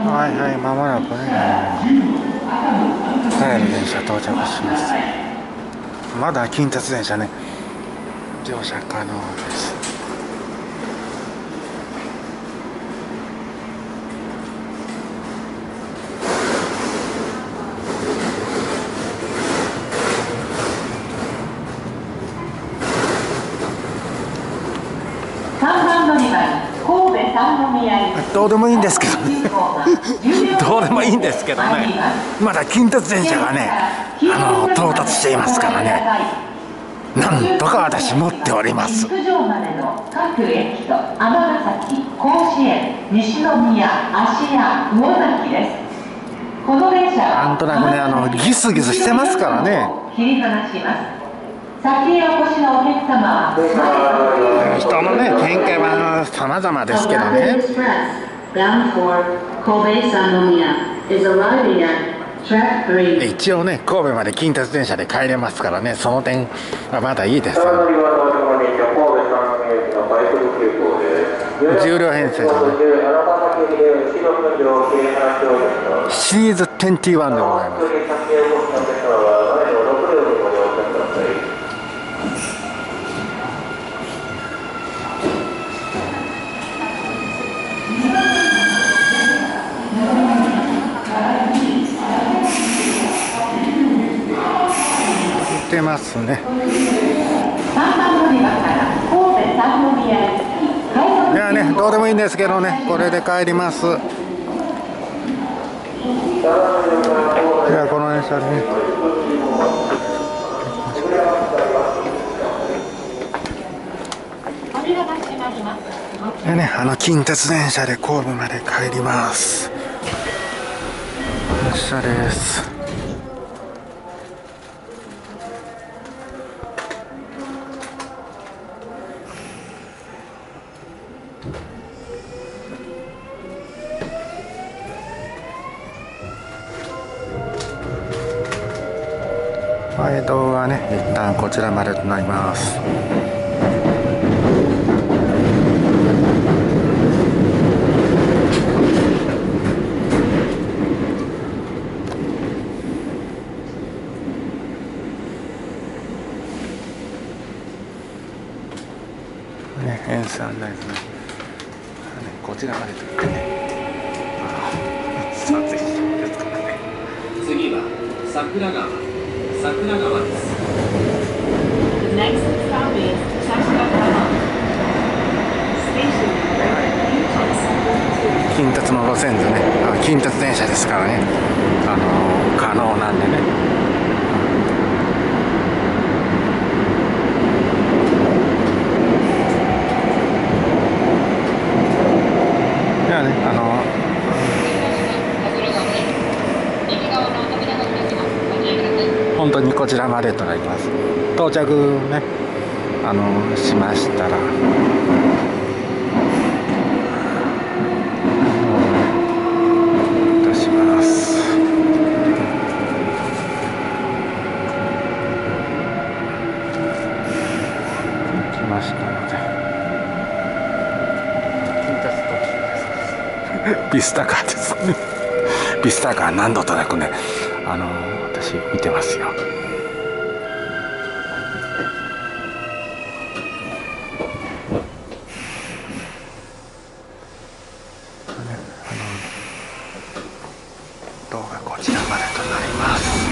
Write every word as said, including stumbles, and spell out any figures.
はいはい、まもなくね、帰る電車到着します。まだ近鉄電車ね、乗車可能です。どうでもいいんですけどねどうでもいいんですけどね、まだ近鉄電車がね、あの到達していますからね、なんとか私持っております。 陸上までの各駅と尼崎、甲子園、西宮、芦屋、魚崎です。この電車はなんとなくね、あのギスギスしてますからね。 切り離します。先へお越しのお客様は人のね、見解は様々ですけどね。一応ね、神戸まで近鉄電車で帰れますからね、その点はまだいいですよ。重量編成でね、シリーズにじゅういちでございます。出ますね。いやね、どうでもいいんですけどね、これで帰ります。いや、この電車でね、でね、あの近鉄電車で神戸まで帰ります。列車です。はい、動画はね、一旦こちらまでとなります。ね、沿線案内図ね、こちらまでと言ってね、ああ、撮影ですからね。 次は桜川、桜川です。 近鉄の路線図ね、近鉄電車ですからね、あのー、可能なんでね。ではね、あのー、本当にこちらまでとなります。到着ね、あのー、しましたら。ましたので、ビスタカーですね。ビスタカー何度となくね、あの私見てますよ。動画こちらまでとなります。